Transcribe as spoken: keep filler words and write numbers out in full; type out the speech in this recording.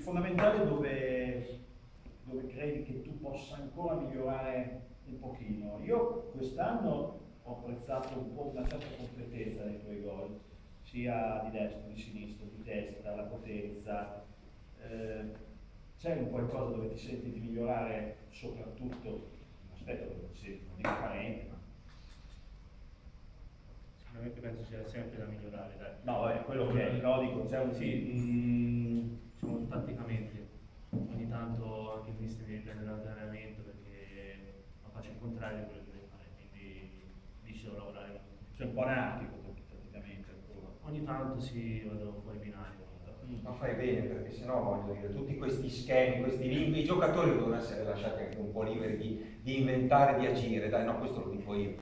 fondamentale dove, dove credi che tu possa ancora migliorare un pochino? Io quest'anno ho apprezzato un po' una certa completezza nei tuoi gol, sia di destra, di sinistra, di testa, la potenza. Eh, c'è un qualcosa dove ti senti di migliorare, soprattutto un aspetto dove ti senti, non dico carente, ma sicuramente penso sia sempre da migliorare, dai. no, è quello che è, no, dico, c'è un sì, mm, diciamo, tatticamente ogni tanto anche il mister mi riprende l'allenamento perché non faccio il contrario di quello che deve fare, quindi lì ci devo lavorare. c'è un po' anarchico praticamente ancora. Ogni tanto sì, vado fuori binario. Ma fai bene, perché sennò voglio dire, tutti questi schemi, questi limiti, i giocatori devono essere lasciati anche un po' liberi di, di inventare, di agire, dai, no, questo lo dico io.